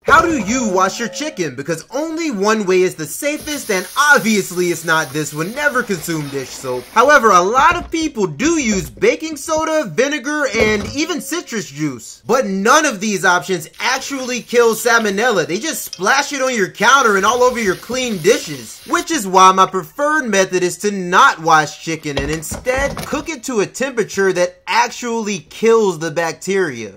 How do you wash your chicken? Because only one way is the safest, and obviously it's not this one. Never consume dish soap. However, a lot of people do use baking soda, vinegar, and even citrus juice. But none of these options actually kill salmonella. They just splash it on your counter and all over your clean dishes. Which is why my preferred method is to not wash chicken and instead cook it to a temperature that actually kills the bacteria.